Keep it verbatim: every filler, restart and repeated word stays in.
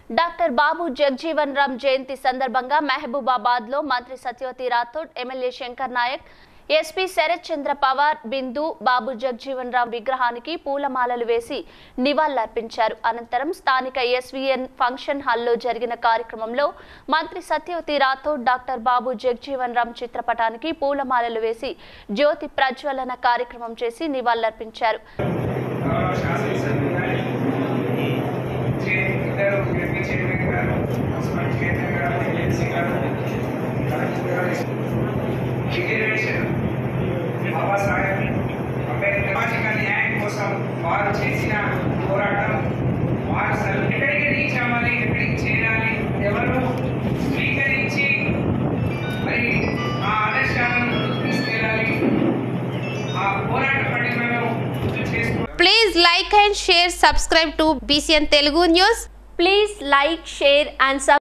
Doctor Babu Jagjivan Ram జయంతి సందర్భంగా మహబూబాబాద్ లో మంత్రి సత్యవతి రాథోడ్, ఎమ్మెల్యే శంకర్ నాయక్, ఎస్పీ శరత్ చంద్ర పవార్, బిందు బాబు జగజీవన్ రామ్ విగ్రహానికి పూలమాలలు వేసి నివాళులర్పించారు. అనంతరం స్థానిక ఎస్వీఎన్ ఫంక్షన్ హాల్లో జరిగిన కార్యక్రమంలో మంత్రి సత్యవతి రాథోడ్ డాక్టర్ బాబు జగజీవన్ రామ్ చిత్రపటానికి పూలమాలలు వేసి జ్యోతి ప్రజ్వలన కార్యక్రమం చేసి నివాళులర్పించారు. సామాజిక న్యాయం కోసం వారు చేసిన పోరాటం, వారు అసలు ఎక్కడికి రీచ్ అవ్వాలి, ఎక్కడికి చేరాలి, ఎవరు స్వీకరించి మరి ఆ ఆదర్శాలను తీసుకెళ్ళాలి, ఆ పోరాట పట్టికలను చేసుకోవాలి. Please like and share, subscribe to B C N Telugu News. Please like, share and subscribe.